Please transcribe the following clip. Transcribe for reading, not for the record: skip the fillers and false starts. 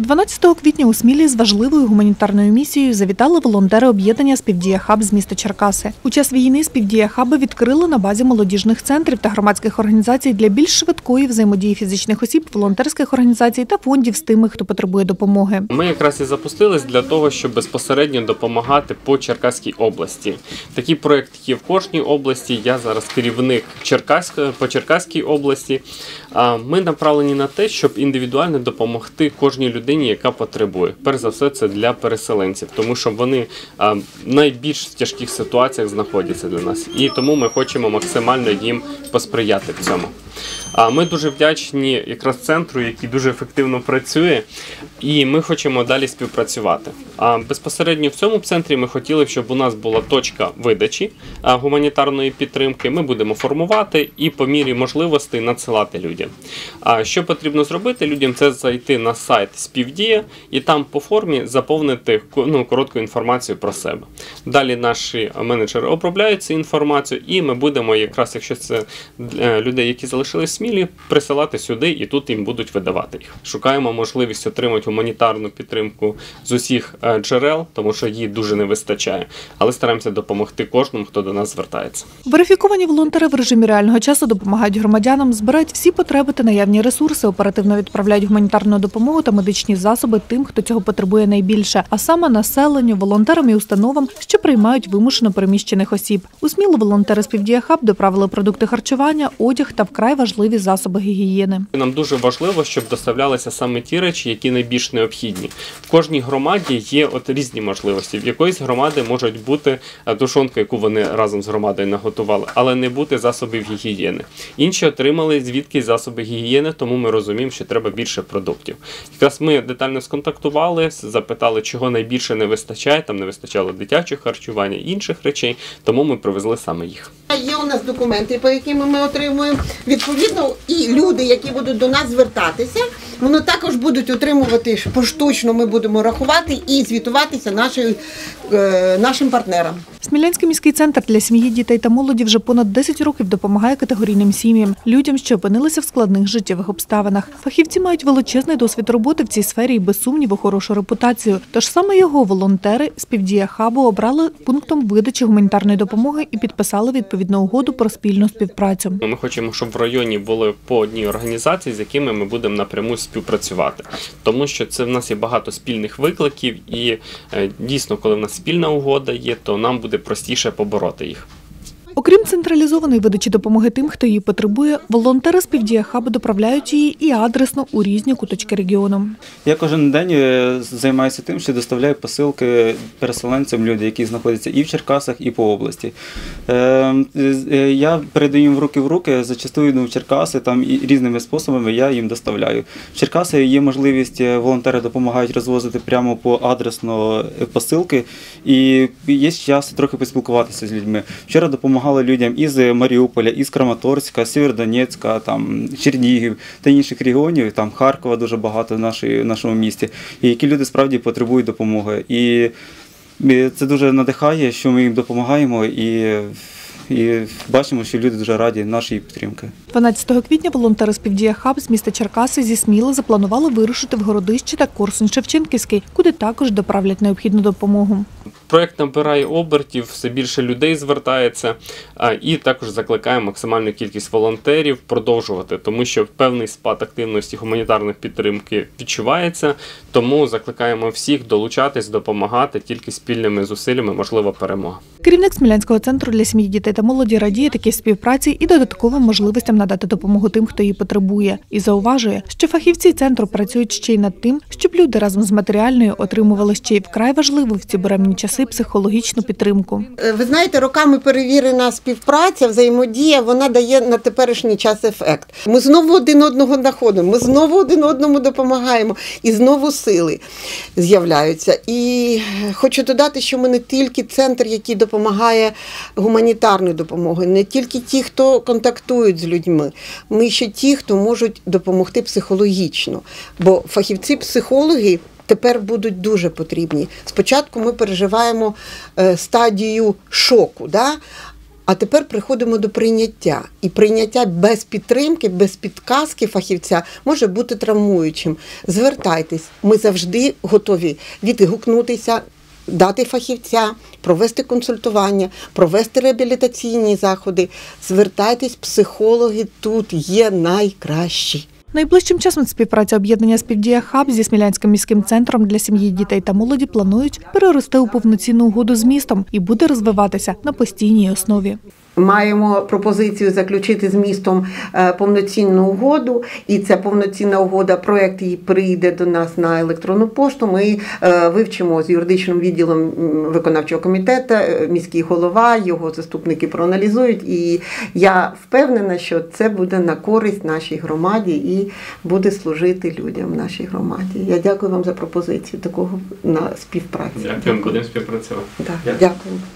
12 квітня у Смілі з важливою гуманітарною місією завітали волонтери об'єднання «Співдія Хаб» з міста Черкаси. У час війни «Співдія Хаби» відкрили на базі молодіжних центрів та громадських організацій для більш швидкої взаємодії фізичних осіб, волонтерських організацій та фондів з тими, хто потребує допомоги. Ми якраз і запустились для того, щоб безпосередньо допомагати по Черкаській області. Такий проєкт є в кожній області. Я зараз керівник по Черкаській області. Ми направлені на те, щоб індивідуально допомогти кожній людині, яка потребує. Перш за все, це для переселенців, тому що вони в найбільш тяжких ситуаціях знаходяться для нас. І тому ми хочемо максимально їм посприяти в цьому. Ми дуже вдячні якраз центру, який дуже ефективно працює, і ми хочемо далі співпрацювати. Безпосередньо в цьому центрі ми хотіли, щоб у нас була точка видачі гуманітарної підтримки. Ми будемо формувати і по мірі можливостей надсилати людям. Що потрібно зробити людям? Це зайти на сайт «Співдія» і там по формі заповнити коротку інформацію про себе. Далі наші менеджери обробляють цю інформацію, і ми будемо якраз, якщо це людей, які залишились в Смілі, присилати сюди, і тут їм будуть видавати їх. Шукаємо можливість отримати гуманітарну підтримку з усіх джерел, тому що її дуже не вистачає, але стараємося допомогти кожному, хто до нас звертається. Верифіковані волонтери в режимі реального часу допомагають громадянам, збирають всі потреби та наявні ресурси, оперативно відправляють гуманітарну допомогу та медичні засоби тим, хто цього потребує найбільше, а саме населенню, волонтерам і установам, що приймають вимушено переміщених осіб. У Смілу волонтери «Співдія Хаб» доправили продукти харчування, одяг та вкрай важливі засоби гігієни. Нам дуже важливо, щоб доставлялися саме ті речі, які найбільш необхідні. В кожній громаді є різні можливості. В якоїсь громади можуть бути тушонка, яку вони разом з громадою наготували, але не бути засобів гігієни. Інші отримали звідки засоби гігієни, тому ми розуміємо, що треба більше продуктів. Якраз ми детально сконтактували, запитали, чого найбільше не вистачає, там не вистачало дитячого харчування, інших речей, тому ми привезли саме їх. Є у нас документи, по яким ми отримуємо. Відповідно, і люди, які будуть до нас звертатися, вони також будуть отримувати поштучно, ми будемо рахувати і звітуватися нашим партнерам. Смілянський міський центр для сім'ї, дітей та молоді вже понад 10 років допомагає категорійним сім'ям, людям, що опинилися в складних життєвих обставинах. Фахівці мають величезний досвід роботи в цій сфері і, без сумніву, хорошу репутацію. Тож саме його волонтери «Співдія Хабу» обрали пунктом видачі гуманітарної допомоги і підписали відповідну угоду про спільну співпрацю. Ми хочемо, щоб в районі були по одній організації, з якими ми будемо напряму співпрацювати. Тому що це в нас є багато спільних викликів і дійсно, коли в нас спільна угода є, то нам буде простіше побороти їх. Окрім централізованої видачі допомоги тим, хто її потребує, волонтери «Співдія Хабу» доправляють її і адресно у різні куточки регіону. Я кожен день займаюся тим, що доставляю посилки переселенцям, людей, які знаходяться і в Черкасах, і по області. Я передаю їм в руки, зачастую йду в Черкаси, там і різними способами я їм доставляю. В Черкаси є можливість, волонтери допомагають розвозити прямо по адресно посилки, і є час трохи поспілкуватися з людьми. Вчора допомагали людям із Маріуполя, із Краматорська, Сєвєродонецька, там, Чернігів та інших регіонів, там Харкова дуже багато в нашому місті, і які люди справді потребують допомоги. І це дуже надихає, що ми їм допомагаємо і бачимо, що люди дуже раді нашої підтримки. 12 квітня волонтери «Співдія Хаб» з міста Черкаси зі Сміли запланували вирушити в Городище та Корсунь-Шевченківський, куди також доправлять необхідну допомогу. Проєкт набирає обертів, все більше людей звертається, і також закликає максимальну кількість волонтерів продовжувати, тому що певний спад активності гуманітарної підтримки відчувається, тому закликаємо всіх долучатись, допомагати, тільки спільними зусиллями можлива перемога. Керівник Смілянського центру для сім'ї, дітей та молоді радіє такій співпраці і додатковим можливостям надати допомогу тим, хто її потребує. І зауважує, що фахівці центру працюють ще й над тим, щоб люди разом з матеріальною отримували ще й вкрай важливу в ці буремні часи психологічну підтримку. Ви знаєте, роками перевірена співпраця, взаємодія, вона дає на теперішній час ефект. Ми знову один одного знаходимо, ми знову один одному допомагаємо, і знову сили з'являються. І хочу додати, що ми не тільки центр, який допомагає гуманітарною допомогою, не тільки ті, хто контактують з людьми, ми ще ті, хто можуть допомогти психологічно, бо фахівці-психологи тепер будуть дуже потрібні. Спочатку ми переживаємо стадію шоку, А тепер приходимо до прийняття. І прийняття без підтримки, без підказки фахівця може бути травмуючим. Звертайтесь, ми завжди готові відгукнутися, дати фахівця, провести консультування, провести реабілітаційні заходи. Звертайтесь, психологи тут є найкращі. Найближчим часом співпраця об'єднання «Співдія Хаб» зі Смілянським міським центром для сім'ї, дітей та молоді планують перерости у повноцінну угоду з містом і буде розвиватися на постійній основі. Маємо пропозицію заключити з містом повноцінну угоду, і ця повноцінна угода, проєкт її прийде до нас на електронну пошту. Ми вивчимо з юридичним відділом виконавчого комітету, міський голова, його заступники проаналізують, і я впевнена, що це буде на користь нашій громаді і буде служити людям в нашій громаді. Я дякую вам за пропозицію такого на співпраці. Дякую, будемо співпрацювати. Дякую.